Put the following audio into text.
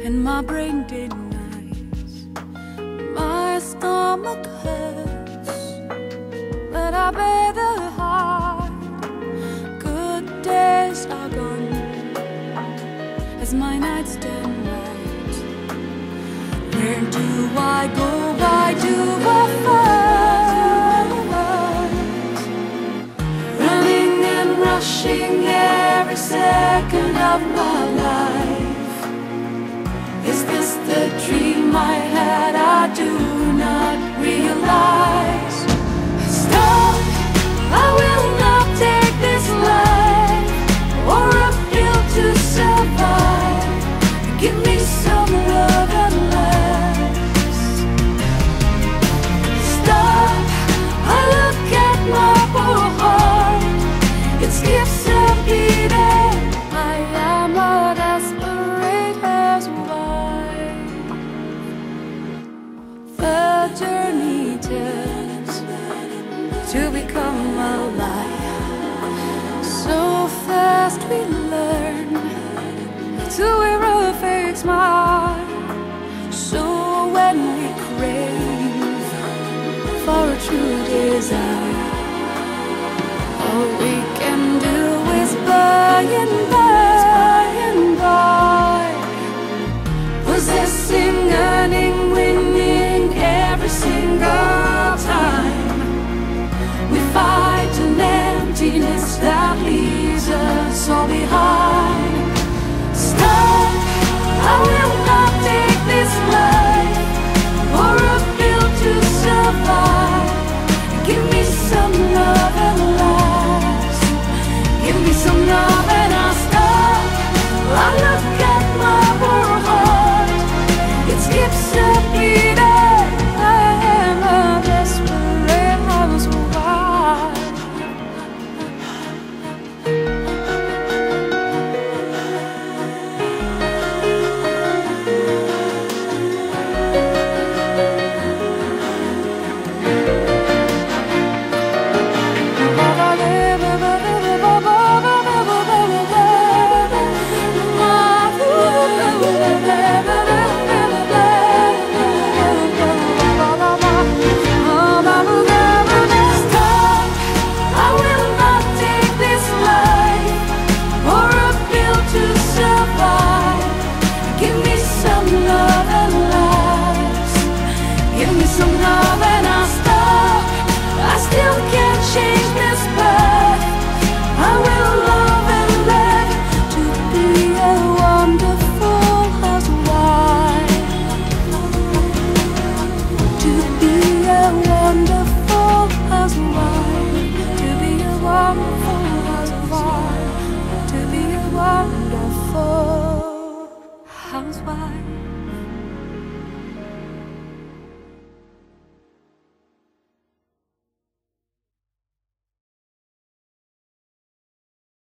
and my brain denies. My stomach hurts, but I better hide. Good days are gone as my nights turn white. Where do I go? Why do I fight? Running and rushing every second of my life. Is this the dream I had? I do not realize. Stop, I will not take this life or a pill to survive. Give me some love and last. Stop, I look at my poor heart. It skips a beating. I am a desperate housewife. The journey turns to become a lie. So fast we learn to wear a fake smile. So when we crave for a true desire, all we can do is buy and buy and buy, possessing, earning, winning every single time. We fight an emptiness that leaves us all behind. Stop, I will not take this life or a pill to survive. Give me some love and last. Give me some love and I'll stop. I look at my poor heart. It skips a beating. I am a desperate housewife. Wonderful housewife.